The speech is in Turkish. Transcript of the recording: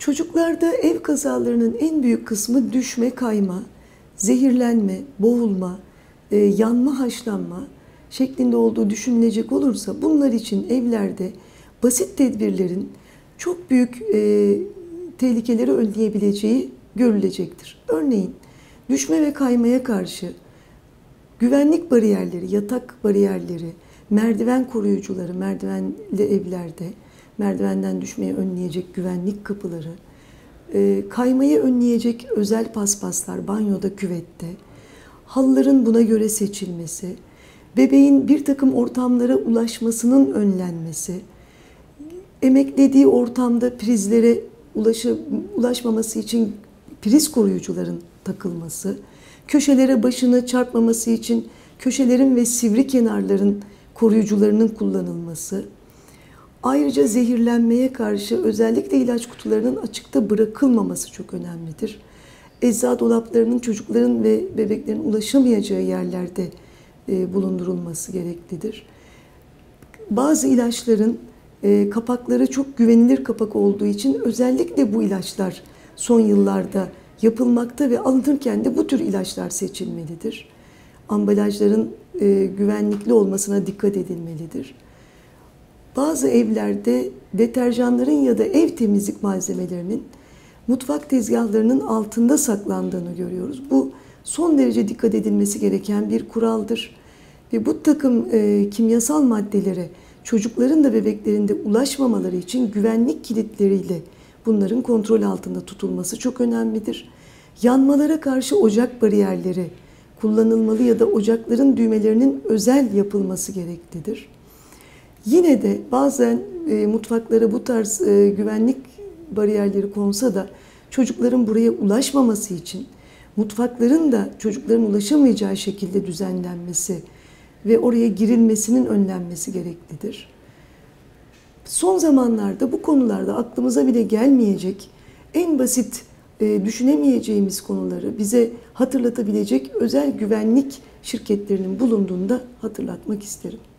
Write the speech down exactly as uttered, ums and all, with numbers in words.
Çocuklarda ev kazalarının en büyük kısmı düşme, kayma, zehirlenme, boğulma, e, yanma, haşlanma şeklinde olduğu düşünülecek olursa bunlar için evlerde basit tedbirlerin çok büyük e, tehlikeleri önleyebileceği görülecektir. Örneğin düşme ve kaymaya karşı güvenlik bariyerleri, yatak bariyerleri, merdiven koruyucuları, merdivenli evlerde, merdivenden düşmeyi önleyecek güvenlik kapıları, kaymayı önleyecek özel paspaslar banyoda, küvette, halıların buna göre seçilmesi, bebeğin bir takım ortamlara ulaşmasının önlenmesi, emeklediği ortamda prizlere ulaşı, ulaşmaması için priz koruyucuların takılması, köşelere başını çarpmaması için köşelerin ve sivri kenarların koruyucularının kullanılması, ayrıca zehirlenmeye karşı özellikle ilaç kutularının açıkta bırakılmaması çok önemlidir. Eczacı dolaplarının çocukların ve bebeklerin ulaşamayacağı yerlerde bulundurulması gereklidir. Bazı ilaçların kapakları çok güvenilir kapak olduğu için özellikle bu ilaçlar son yıllarda yapılmakta ve alınırken de bu tür ilaçlar seçilmelidir. Ambalajların güvenlikli olmasına dikkat edilmelidir. Bazı evlerde deterjanların ya da ev temizlik malzemelerinin mutfak tezgahlarının altında saklandığını görüyoruz. Bu son derece dikkat edilmesi gereken bir kuraldır. Ve bu takım e, kimyasal maddelere çocukların da bebeklerin de ulaşmamaları için güvenlik kilitleriyle bunların kontrol altında tutulması çok önemlidir. Yanmalara karşı ocak bariyerleri kullanılmalı ya da ocakların düğmelerinin özel yapılması gereklidir. Yine de bazen e, mutfaklara bu tarz e, güvenlik bariyerleri konsa da çocukların buraya ulaşmaması için mutfakların da çocukların ulaşamayacağı şekilde düzenlenmesi ve oraya girilmesinin önlenmesi gereklidir. Son zamanlarda bu konularda aklımıza bile gelmeyecek, en basit e, düşünemeyeceğimiz konuları bize hatırlatabilecek özel güvenlik şirketlerinin bulunduğunu da hatırlatmak isterim.